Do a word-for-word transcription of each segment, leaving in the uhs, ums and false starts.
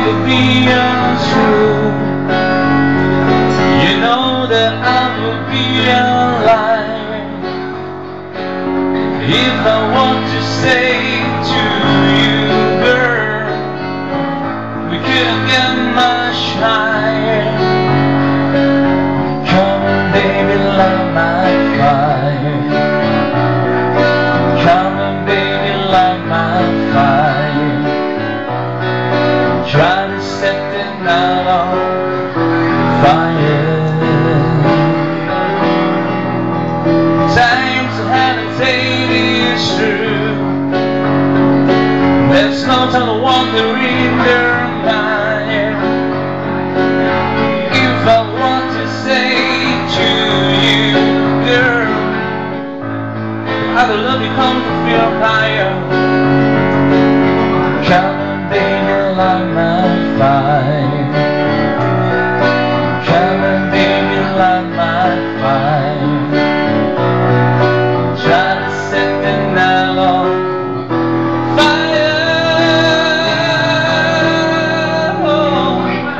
will be untrue. You know that I will be alive if I want to say to you, girl, we couldn't get much higher. Come on, baby, light my fire. Come on, baby, light my fire. Try to set the night on fire. Times of hesitate is true. There's no time to wander in their mind. If I want to say to you, girl, I will love you, come to feel higher. Come on, baby, light my fire. Come on, baby, light my fire. Try to set the night on fire. Oh.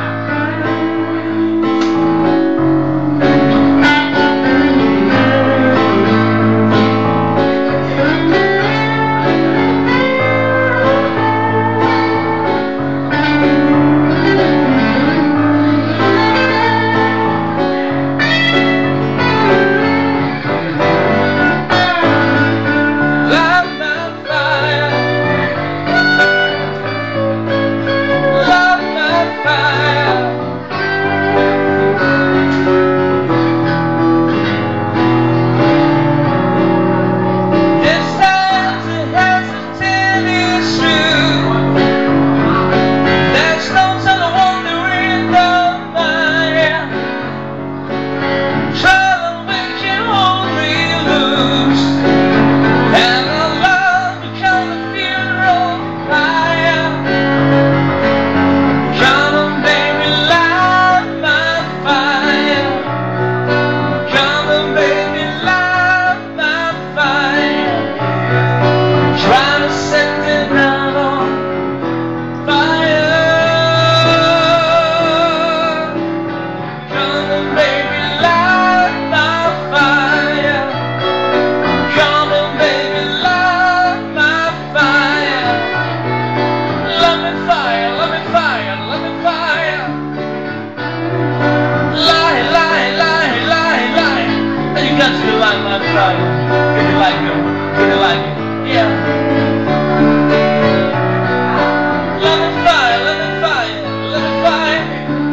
Light my fire. Get it like it, get it like it, yeah. Let me fire, let me fire, let me fire.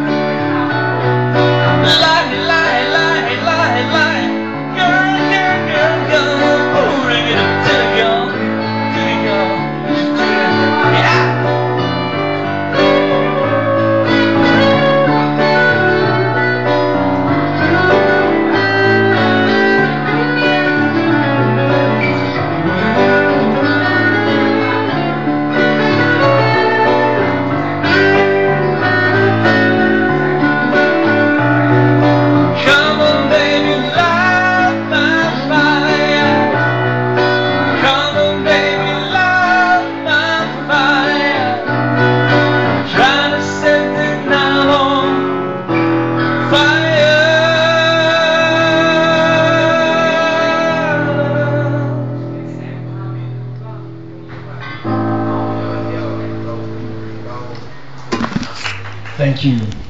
Light, light, light, light, light. Girl, girl, girl, girl. Ooh, bring it up to the girl, to the girl, yeah. Thank you.